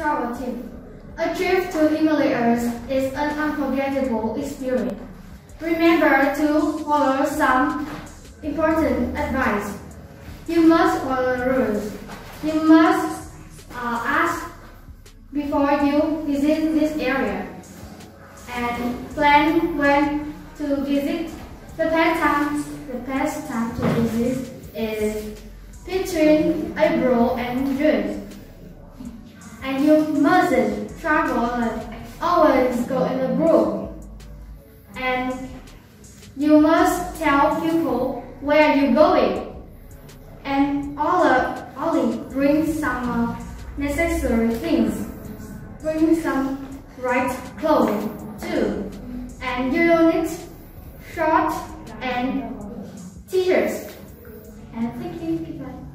travel tip. A trip to Himalayas is an unforgettable experience. Remember to follow some important advice. You must follow rules. You must ask before you visit this area and plan when to visit. The best time to visit is between April and June. And you mustn't travel alone. Always go in a group. And you must tell people where you're going. And only bring some necessary things. Bring some right clothing too. And you don't need shorts and t-shirts. And thank you. Goodbye.